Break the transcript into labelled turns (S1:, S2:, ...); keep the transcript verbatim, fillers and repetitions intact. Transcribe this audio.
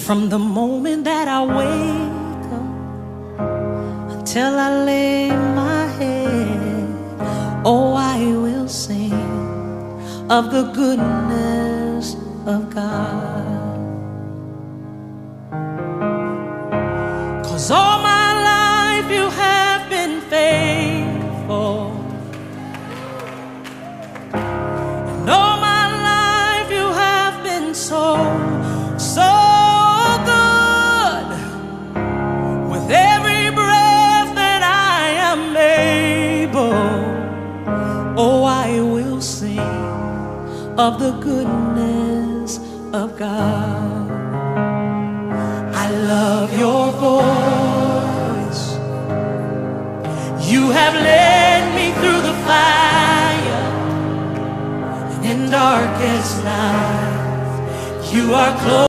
S1: From the moment that I wake up until I lay my head, oh, I will sing of the goodness of God. 'Cause all my life you have been faithful, and all my life you have been so, so good. With every breath that I am able, oh, I will sing of the goodness of God. I love your voice. You have led me through the fire and in darkest night. You are close.